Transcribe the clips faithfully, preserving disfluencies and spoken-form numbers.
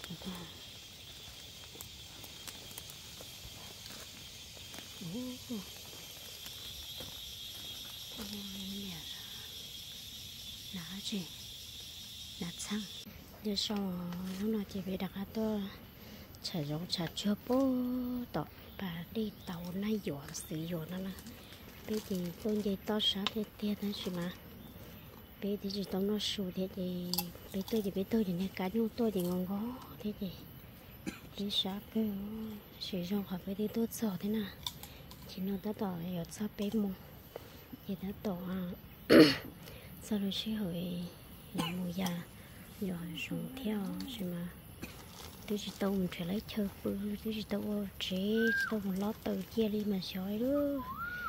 là gì là xăng giờ sau lúc nào chị về đặt ra tôi chả giống chả chưa bố tọt bà đi tàu nay dọn sử dụng nó nè bây giờ con gì to sáng thì tiền đó chứ mà bây giờ chỉ tao nó sụt thế thì bây tôi thì bây tôi thì nghe cá nhau tôi thì ngon gó thế thì đi sáng cơ sử dụng hợp với đi tốt sợ thế nào chỉ nó đã tỏ ở sao bé mông thì đã tỏ sau đó sẽ hỏi làm mùi già rồi dùng theo chứ mà tôi chỉ tao mình phải lấy chơi bự tôi chỉ tao chế tao một lót từ kia đi mà sói đó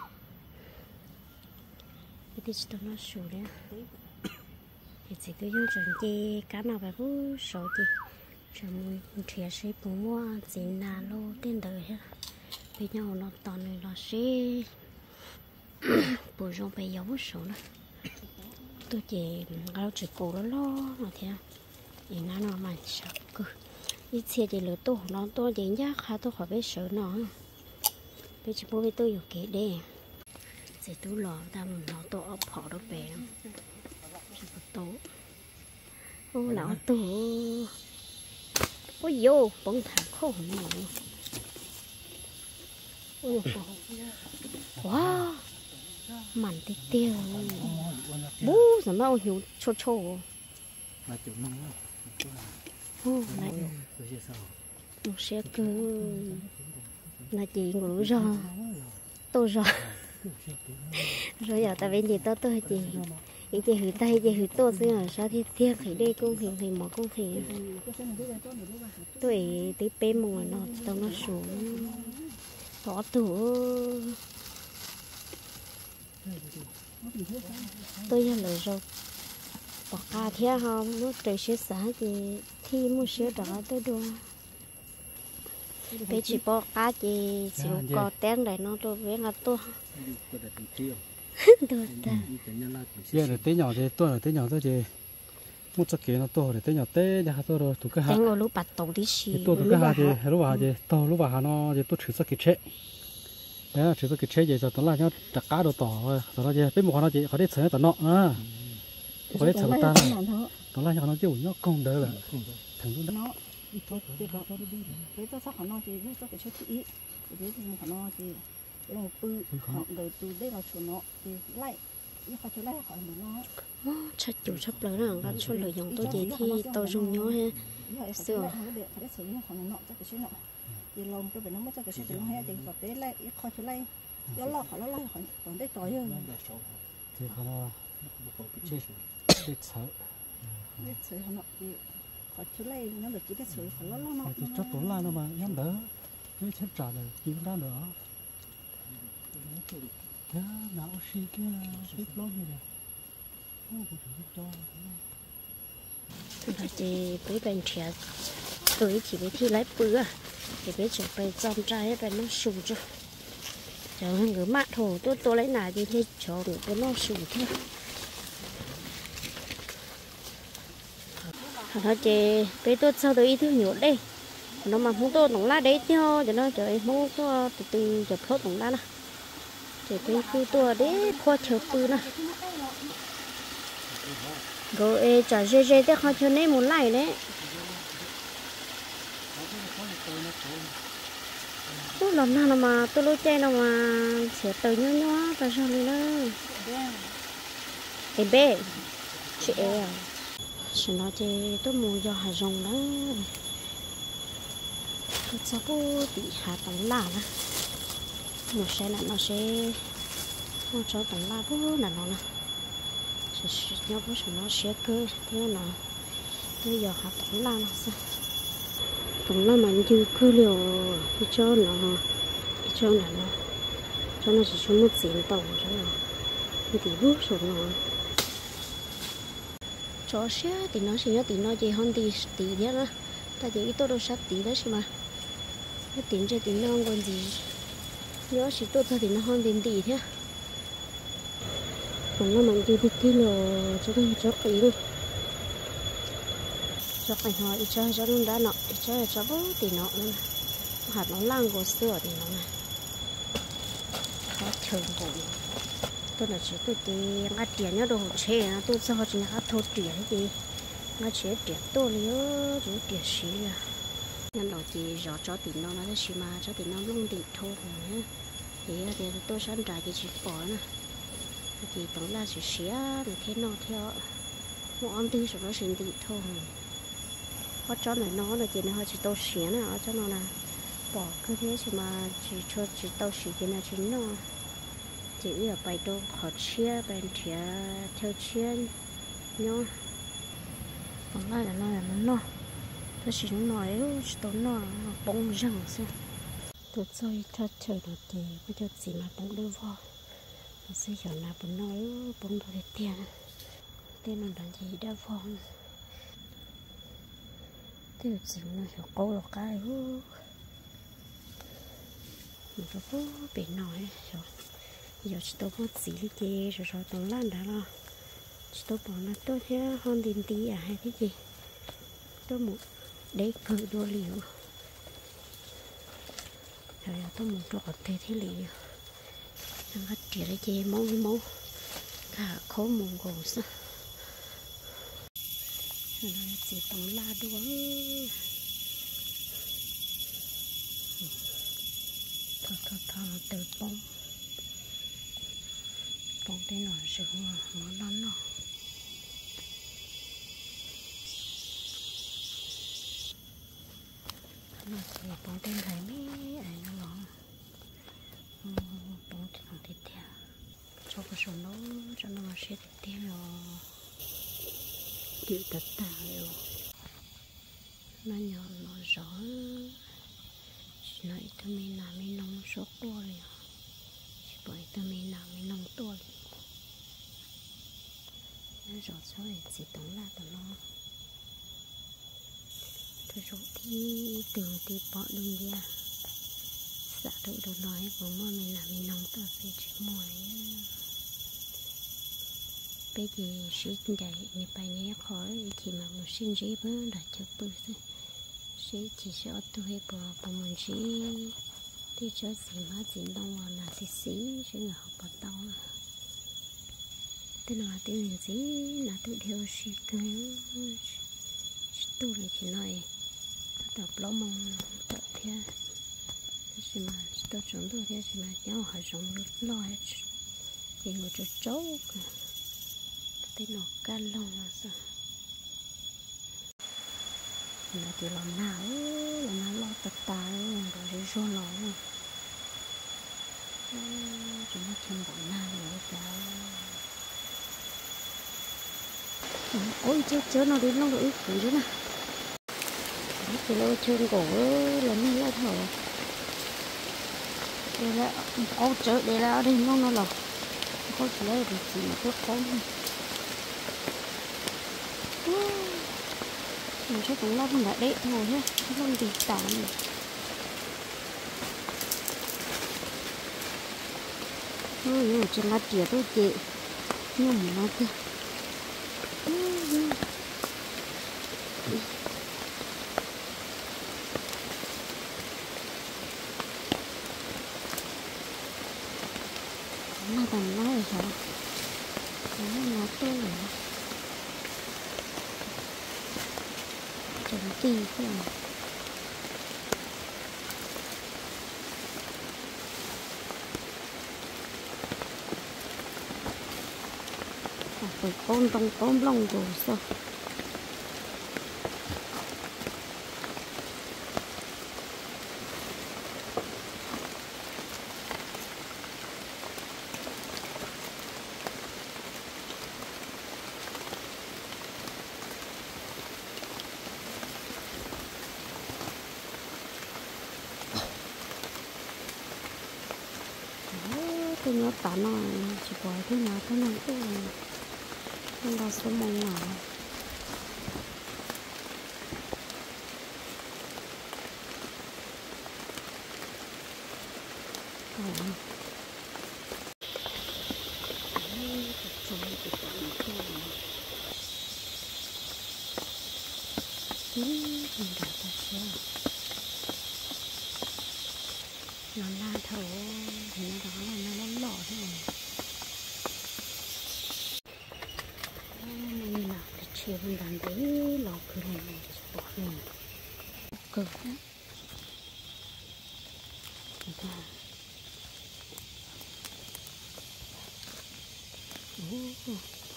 tôi chỉ tao nó sụt đấy thì chỉ tôi dùng chuẩn chi cá nào phải bút sói chi cho mình trẻ sẽ bù mua chỉ là lô tên đời ha bây giờ nó toàn này nó sẽ bù dùng phải giấu số nữa tôi chỉ gạo chỉ cổ nó lo mà thế thì nó nó mà sợ cơ ít xe thì lửa tổ nó tôi đến giá khá tôi khỏi biết sợ nó bây giờ bố với tôiอยู่kế đây sẽ tôi lò ta mình nó tổ ốc họ đó bé sẽ có tổ ô lão tổ ôi vô bông thảm khổ này ôi wow mặn tí tiêu bố sao mà hiểu chô chô ô lại một xe cơ là chị ngủ rồi tôi rồi rồi giờ ta bên gì tôi tôi chị ý chị hủy tay chị hủy tôi xưa ở sao thì tiếc thì đây cũng thì thì mỏ cũng thì tôi tí bé mùa nó tao nó xuống có tủ tôi là lời rồi bỏ cá thế không nó trời sẽ xả thì thi mua sữa đỏ tôi đua bây chỉ bỏ cá thì chịu có tên này nó tôi với là tôi tôi ta giờ để té nhỏ thì tôi là té nhỏ tôi thì một chiếc kia nó to để té nhỏ té nhà tôi rồi tụi cái hạt tên lúc bắt đầu đi xí tôi tụi cái hạt thì lúc vào thì to lúc vào nó thì tôi chửi sao kịch chế đấy là chửi sao kịch chế vậy rồi tôi là nhớ chặt cá đồ tỏ rồi rồi nó biết một nó chỉ có để sấy tao nọ à có để sấy ta tôi là nó chịu nhớ con đỡ là thằng nó thôi thì có cái tôi sắp nó thì nó cái số thị cái thì một nó thì cái là một bự họ đời từ đây là chỗ nó thì lại nhưng phải chỗ lại hỏi nó chắc chủ sắp lớn là gắn số lợi dụng tôi gì thì tôi dùng nhớ ha xưa phải xử nó còn nọ cho cái số nọ thì lòng tôi phải nó mất cho cái số nó hay thì có tế lại kho chỗ lại nó lo họ nó lo họ còn đấy tối hơn thì họ chết chết sợ chết sợ họ nọ thì họ chỗ lại nó được chỉ cái sự họ nó nó thì cho tổn lại nó mà nhắm đỡ cái chết trả rồi chịu ra nữa cái não xì kia xí lông như này không có cho rồi thì với bên trẻ tôi chỉ với thi lấy bữa thì biết chuẩn bị trong trái bên nó sụt cho chờ người mát hồ tôi tôi lấy nào thì thế cho người tôi nó sụt thế nó chỉ với tôi sau tôi ý thức nhiều đây nó mà không tôi nóng lá đấy theo cho nó trời không có từ từ chụp phốt nóng lá nè chỉ với tôi tôi đấy khoa chụp từ nè rồi trả dê dê tới khoa chụp nên một lại đấy tôi làm nào mà tôi lôi chơi nào mà sẽ từ nhau nhau tại sao này nữa em bé chị em chị nói chị tôi mua cho hà rồng đó tôi sao cô bị hà tổng là nè một xe là nó sẽ một số tổng là bố là nó nè sẽ nhau bố nó sẽ cơ thế nào tôi giờ hà tổng là nó sao tổng là mình chưa cứ liều đi cho nó đi cho nó cho nó chỉ xuống một xịn tàu cho nó thì bút xuống nó cho xe thì nó sẽ nhớ tí nó chỉ hơn tí tí thế đó ta chỉ tôi đâu sát tí đó chứ mà cái tiền cho tí nó không còn gì nhớ chỉ tôi thôi thì nó hơn tiền tí thế tổng là mình chưa biết tí là cho tôi cho cái luôn cho phải nói ít chơi cho nó đã nọ ít chơi cho bố thì nọ nữa hạt nó lang của sữa thì nó này có thường của tôi là chỉ tôi thì ngắt tiền nhá đồ chè tôi sao chỉ ngắt thô tiền gì ngắt chế tiền tôi liếu chỉ tiền xí à nhân đầu thì rõ cho tiền nó nó chỉ mà cho tiền nó lung tiền thô nhá thì thì tôi sẵn trả chỉ bỏ nè thì tổng là chỉ xé để thế nó theo một ăn tư rồi nó xin tiền thô có cho này nó là chỉ nó chỉ tôi xé nè ở cho nó là bỏ cứ thế chỉ mà chỉ cho chỉ tôi xé cái này chỉ nó chỉ ở bài đâu họ chia bài chia theo chia nhau còn lại là nó là nó nó tôi chỉ nói tôi nó bông răng xem tôi chơi thật trời đầu thì bây giờ gì mà bông đưa vào tôi sẽ giờ nào bông nói bông đồ để tiền tiền nó là gì đã phong tôi chỉ nó hiểu câu là cái hú mình có hú bị nói rồi giờ chỉ tôi có gì đi kia rồi rồi tổng lan đã lo chỉ tôi bỏ nó tôi thế hơn tiền tí à hay cái gì tôi muốn để cử đồ liệu rồi tôi muốn cho thế thế liệu nó phát triển cái gì máu máu cả khổ mồm gồ sao rồi chỉ tổng la đuối thọ thọ thọ từ bông bông đây nó rửa nó lăn nó nó thì bông tên thấy mấy ai nó lọ bông thì nó thịt theo cho cái số nó cho nó sẽ thịt theo rồi chịu tất cả rồi nó nhỏ nó rõ nói tụi mình làm mình nông số to rồi bởi tụi mình làm mình nông to rồi nó rõ số này chỉ tổng là tụi nó tôi rõ thì từ thì bỏ luôn ra dạ tự đồ nói bố mà mình làm mình nông to về chỉ mồi bây giờ sĩ dạy như bài nhé khỏi thì mà một sinh trí bớt đã chụp bự sĩ chỉ cho tôi hay bỏ bỏ mình sĩ thì cho gì mà gì đâu là sĩ sĩ sẽ là học bắt đầu tên là tên gì là tự theo sĩ cái tôi là chỉ nói tập lâu mong tập theo thì mà tôi chúng tôi theo thì mà nhau hỏi giống lo hết thì người cho cháu tên nó can lòng là sao là chỉ làm nào làm nào lo tất cả rồi rồi rồi lo chúng nó chim bọn nào nữa cả ôi chết chết nó đến nó được phủ chứ nè cái lô trên cổ là nó lại thở đây là ô chết đây là ở đây nó nó lọc có gì đấy thì chỉ mà tốt có mình sẽ cũng lo không đã đấy thôi nhé không gì tạm ôi nhưng mà trên lá tỉa tôi chị nhưng mà nó kia nó tầm nó rồi sao nó nó tôi rồi chẳng tì cái này phải con trong con lông rồi sao tôi nhớ tán nó chỉ có thế nào thế nào tôi không đào số mông nào mình đã ta chưa nó la thấu thì nó đó là nó lắm lọ thôi mình là cái chiều mình đàn đấy lọ cứ này này bỏ này cực đấy 오,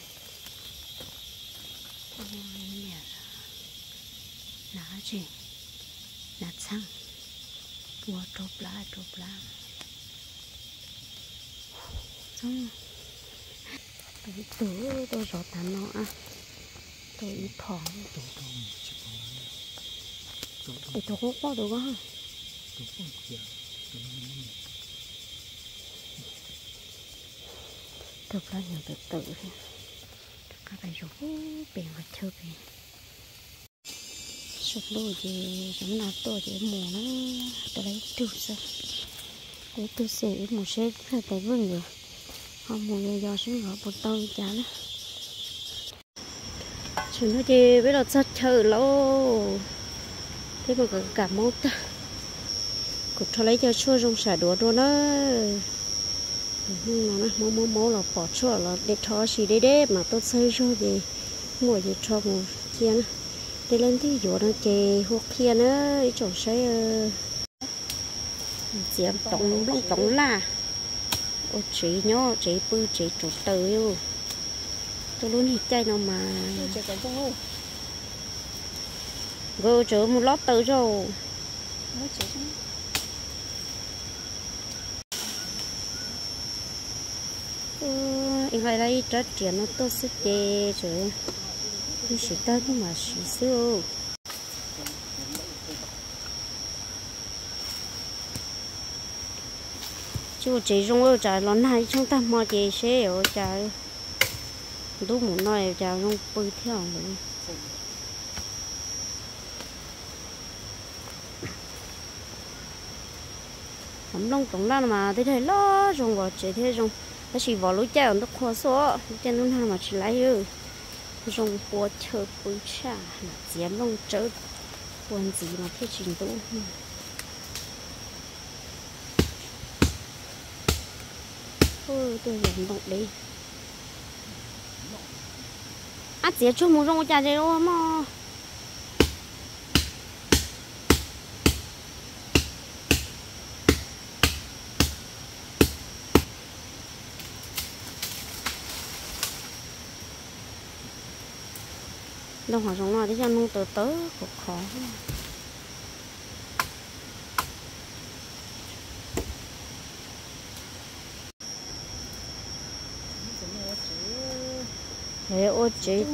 야, 나지, 나창, 와, 좁라, 좁라. 좀, tôi tôi tôi rõ tàn nó à, tôi ít thòng, để tôi không có được không? Thực ra nhiều tự tự thôi các bạn rủ biển và chơi biển sụp đôi thì giống nào tôi thì mùa nó tôi lấy từ sao lấy từ sẽ một xe là tại vườn rồi họ mùa giờ giờ xuống họ bột tàu chả đó chúng nó thì biết là rất chờ lâu thế mà cứ cảm ơn ta cục cho lấy cho chua rong xả đũa đũa nó nó mô mô mô là bỏ chua là để cho xí đấy đấy mà tôi xây cho gì mua gì cho một kia nữa để lên thì chỗ nó chè hoặc kia nữa chỗ xây diễm tổng lông tổng là ô chỉ nhó chỉ bự chỉ chủ tử tôi luôn hít chay nào mà gỡ chở một lót tử rồi anh lại đây trả tiền nó tốt sức chê chứ tôi chỉ tới nhưng mà chỉ siêu chú chỉ dùng ở trái lon này chúng ta mua gì sẽ ở trái đúng một nơi trái dùng bơi theo nữa ấm lông tổng là mà thế này lo dùng vào chỉ thế dùng nó chỉ vào lối chạy nó khó số cho nên là mà chỉ lấy ư dùng bùa chờ bùi cha là dám lông chớ quần gì mà thế trình độ thôi tôi làm động đi à dễ cho một rong chả dễ đâu mà đâu hỏi giống nào để cho nuôi tớ tớ cũng khó thế ô chế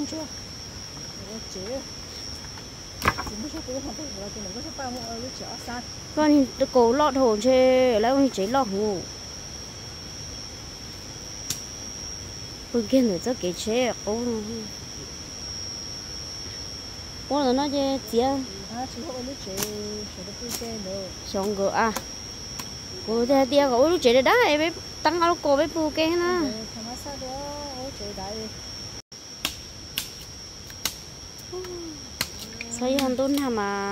con thì cổ lọt hồ chê lấy ông chế lọt hồ bữa kia nữa cho cái chế cô cô là nó chơi chia xong rồi à cô theo tia cô lúc chơi đó em tăng áo cô với bù kia nó xây hơn tốt nào mà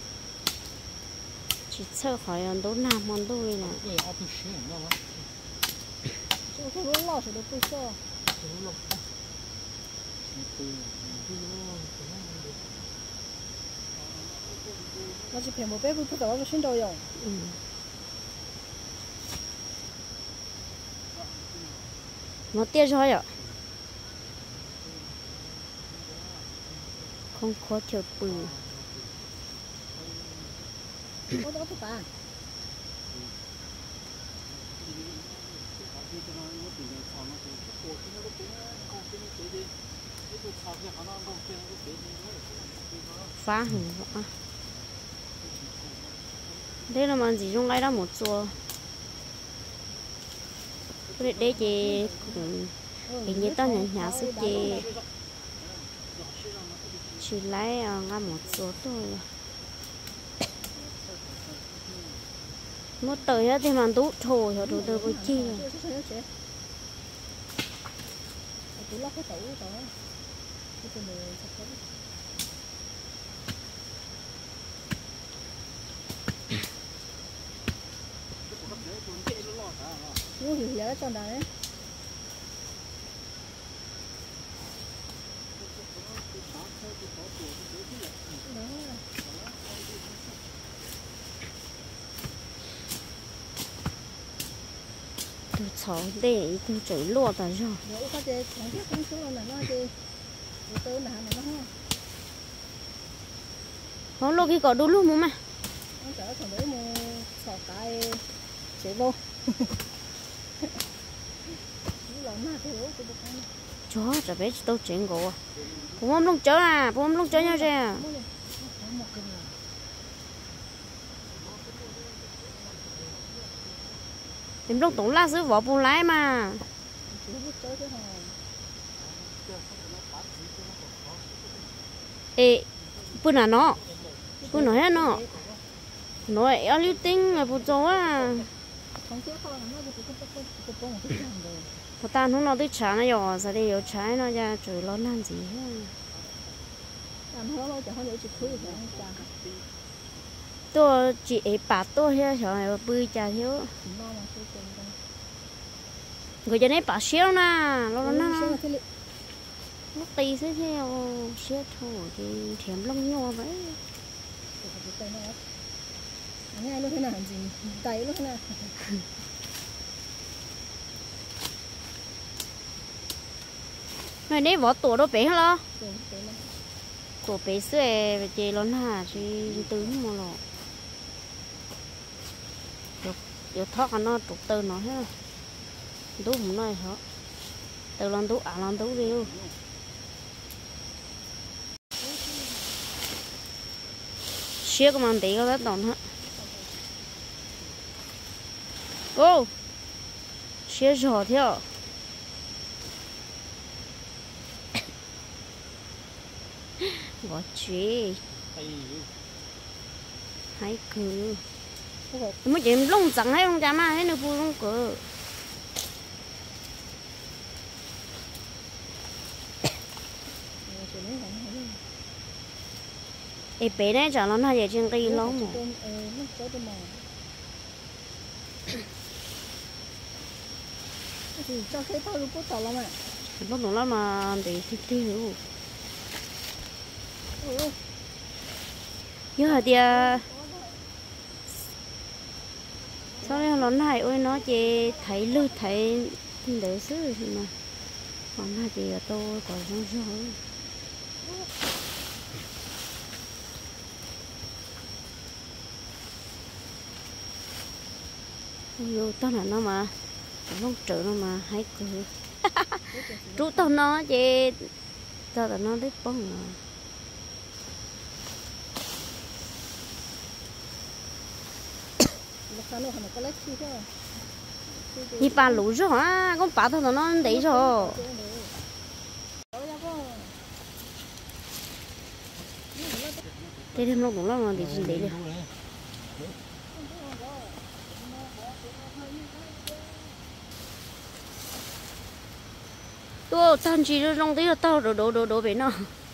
chỉ sợ khỏi hơn tốt nào món tôi nè nó chỉ phải một bé phụ thuộc vào cái sinh đồ rồi nó tia rồi ạ không khó chịu bự có đó thôi ta phá hử à. Đây là món gì dùng lại đó một chùa cái đấy chị hình như tao nhận nhà sức chị chỉ lấy ngã một số thôi một tới thì mà đủ thôi rồi đồ với chi mua hiểu giá cho đấy từ sáu để từ chối lúa tới rồi nếu có thể không biết không số là nó thì tôi là nó không không lúc khi có đủ luôn mà không sợ thằng đấy mà sọt cái chế vô chó chả biết tôi chuyện của bố mông lúc chớ à bố mông lúc chớ nhau chưa tìm lúc tổng la sứ vỏ bù lái mà ê bữa nào nó bữa nào hết nó nói ở lưu tinh là bố cháu à họ ta không nói tới trái nó rồi giờ đây có trái nó ra trời nó làm gì tôi chỉ ấy bát tôi hết rồi bươi trà thiếu người cho nên bát xéo na nó nó nó tì thế theo xéo thôi thì thèm lông nhô vậy nghe lúc thế nào gì tay lúc thế nào này đấy vỏ tổ đâu bé lo tổ bé xưa về lớn hà chỉ tướng mà lo được được thoát nó trục từ nó hết đúng không nói hả từ lần tú à lần tú đi luôn xía cái màn tí có rất đòn hết ô xía giò theo bỏ chuyện hay cứ mới chuyện lông chẳng hay lông chả mà hay nó vui lông cờ ê bé này chả nó hay vậy trên cây lông mà cho cái tao lúc tao lắm à lúc đó là mà để thích thích hiểu nhớ hả tia sau này nó này ôi nó chỉ thấy lư thấy để xứ thì mà còn hai chị tôi còn không rõ vô tao là nó mà không trừ nó mà hay cười chú tao nó chị tao là nó biết bông rồi như bà lũ rồi á con bà thôi nó đấy rồi thế thêm nó cũng là mà để gì đấy được tôi tan chỉ nó trong tí là tao đổ đổ đổ đổ về nó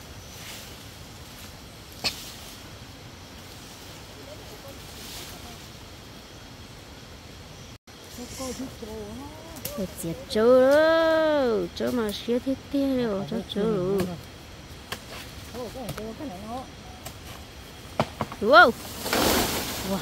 phải chết chớ chớ mà xía thiết tia rồi chớ chớ đúng không wow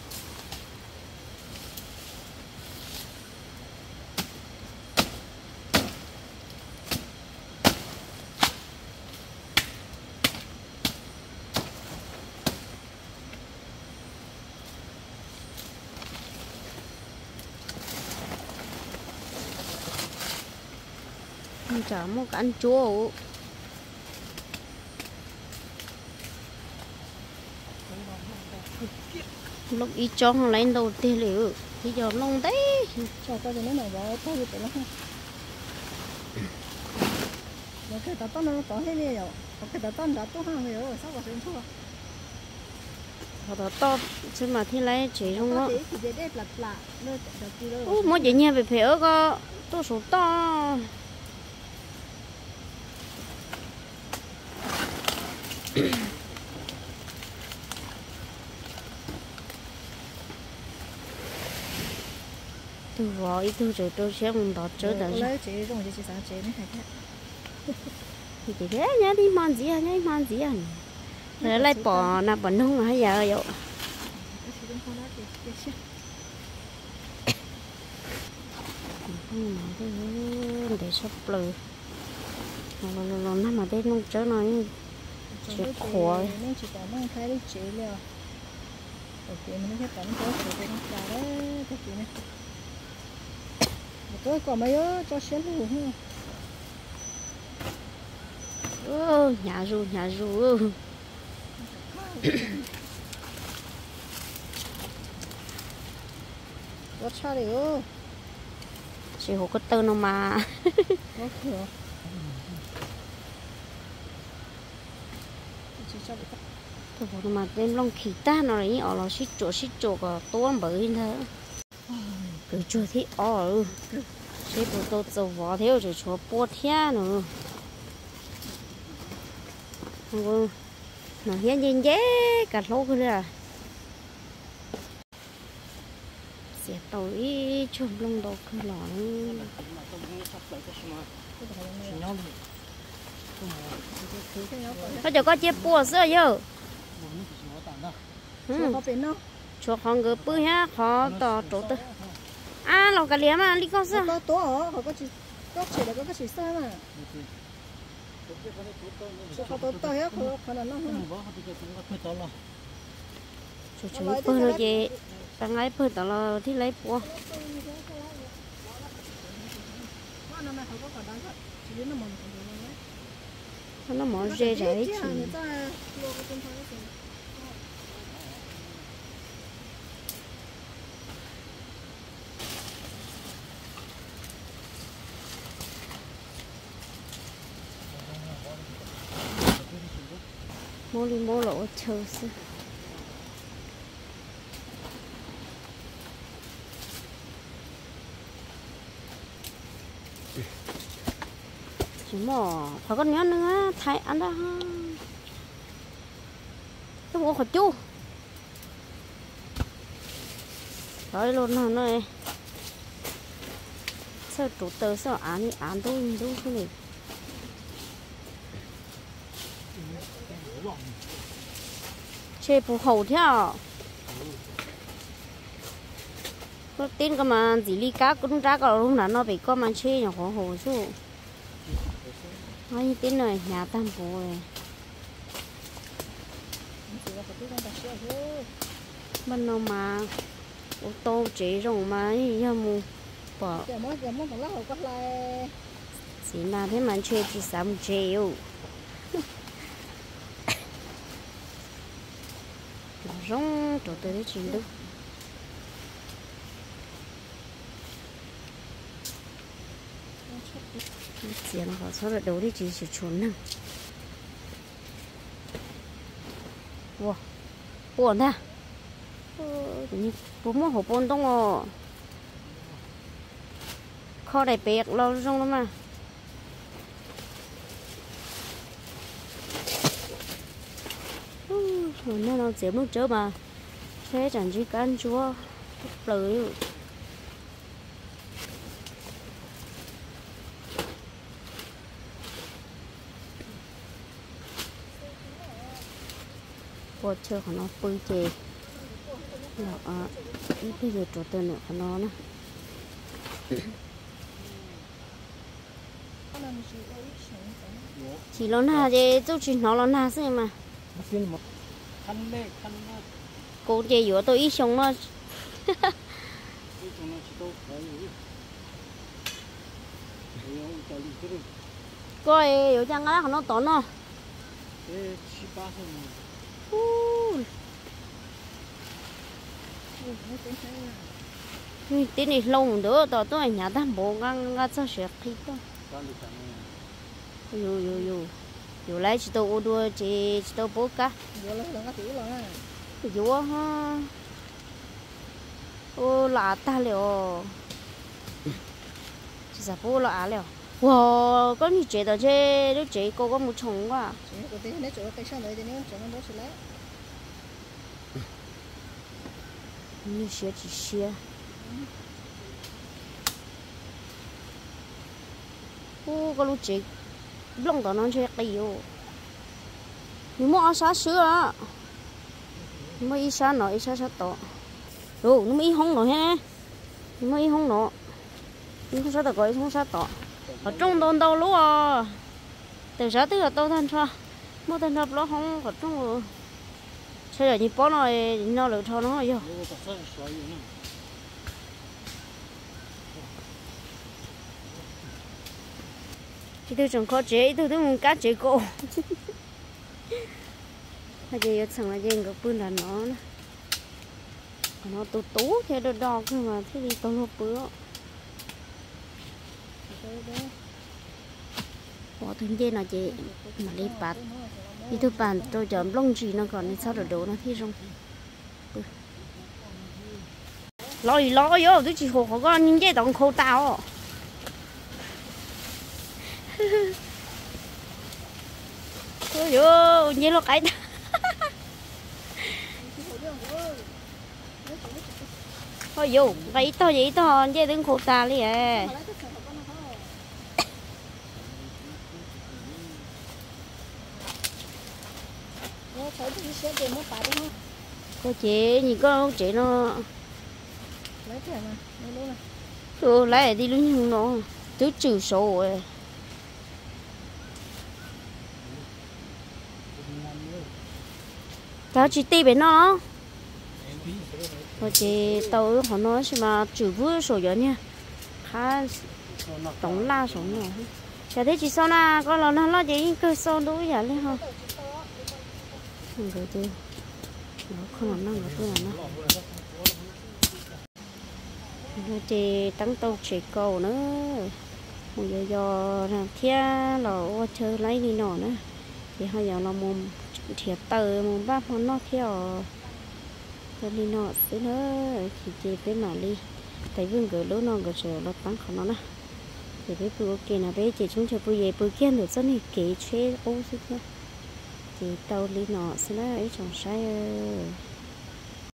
chả một cái ăn chua lúc ý cho nó lên đầu tiên liệu thì giờ lông đấy cho coi nó này bỏ thôi thì nó không nó cái tao tao nó tao hết đi rồi cái tao tao đã tao hàng rồi sao có chuyện thua họ đó to chứ mà thì lấy chỉ không nó nó mỗi chuyện nhà về phải ở có tôi số to tôi vợ ít tôi rồi tôi sẽ không đọt chơi được lấy chế dùng chế sáng chế này hay thế thì chỉ thế nhá đi mòn gì à nhá mòn gì à rồi lại bỏ nè bỏ nông hay giờ vậy để sắp lừa rồi rồi nó mà đây nông chớ nói chỉ khổ nên chỉ có nông khai đi chế liều ở phía mình nó cắn cho chế cái nó cả đấy cái gì này tôi còn mấy ớ cho xén hủ ha ô nhà ru nhà ru rất sao đấy ơ chỉ hồ có tơ nó mà có cửa chỉ sao đấy tôi bảo mà tên long khí ta nó ấy ở nó xích chỗ xích chỗ có toan bởi thế cứ chưa thấy ở xích bộ tôi dầu vỏ theo rồi cho bò theo nữa không nó hiện nhiên dễ cả lỗ cái là sẽ tối chôm lông đầu cứ lỏ nó cho có chiếc bùa sữa giờ có bên nó cho con người bự ha khó tỏ chỗ tư à lòng cả liếm à đi con sữa có tố ở có chỉ có chỉ là có cái chỉ sao mà cho tố tố hết có là nó chú chú bự rồi chị đang lấy bự tao là thì lấy bùa nó mỏ dê rải chị mua đi mua lỗ chờ xưa chỉ mỏ phải con nhớ nữa thay ăn đó ha cái bộ khẩu chu rồi luôn hả này sao chủ tờ sao án án tôi đúng cái này chơi phù hậu theo có tin cái mà chỉ ly cá cũng ra cả lúc nào nó bị có mà chơi nhỏ phù hậu chứ ai tin rồi nhà tam bố này bên nào mà ô tô chế rồi mà giờ mu bỏ chỉ là thế mà chơi chỉ sáu triệu rong chỗ tới chuyện đó tiền họ số là đầu đi chỉ chỉ chuẩn nè wow buồn ta như bố mua hộp bồn đông rồi kho đầy bẹt lâu trong đó mà rồi nó nó dễ mất chớ mà thế chẳng chỉ can chúa lời bột chơi của nó bươi chè là à ít bây giờ chỗ tên nữa của nó nè chỉ lo na chứ tôi chỉ nó lo na thôi mà cô chơi giữa tôi ít xong nó coi ở trong cái nó tốn nó tiếng này lâu nữa tao tôi nhà ta bộ ngang ngang sao sửa khi đó yo yo yo yo lấy chỉ tôi đua chỉ chỉ tôi bố cá yo ha ô là ta liệu chỉ là bố là liệu wow có như chế đó chứ nếu chế cô có một chồng quá như xía chỉ xía ô có lúc chị lông tao nó chơi cái yêu nhưng mà sao sữa à nhưng mà ít sao nó ít sao sao to rồi nó mới không nổi ha nó mới không nổi nhưng không sao tao gọi không sao to ở trong đồn đâu luôn à từ sáng tới giờ tao thanh sao mua thanh sao nó không ở trong rồi sao giờ nhịp bó này nó được thôi nó rồi thì tôi chẳng có chế tôi tôi muốn cá chế cô hay giờ chẳng là gì cái bún là nó nó tú tú theo đồ đỏ cơ mà thế thì tôi hộp bữa bỏ thêm dây nào chị mà đi bắt đi tôi bàn tôi chọn lông gì nó còn sao được đồ nó thi xong lo gì lo vô tôi chỉ hồ họ có những dây đồng khô tao ôi vô như nó cái thôi vô vậy thôi vậy thôi dây đừng khô ta đi à có chị nhìn có chị nó lấy tiền mà lấy luôn ừ lấy đi luôn nhưng nó cứ trừ số rồi cháu chỉ ti bên nó có chị tao họ nói xem mà trừ vui số giờ nha khá tổng la số nhỏ chả thấy chị sao na có lần nó lo gì cơ son đối giả lên không không có chứ nó không làm năng được tôi làm nó chị tăng tàu chỉ cầu nữa một giờ giờ làm thia là chơi lấy đi nọ nữa thì hai giờ là một thiệt từ một bác món nó theo cho đi nọ xíu nữa thì chị phải mà đi tại vương gửi lúa non gửi sữa nó tăng không nó nè thì cái bữa kia là bé chị chúng cho bữa về bữa kia được rất là kỹ chế ô xíu nữa thì tàu đi nọ xíu nữa ấy chẳng sai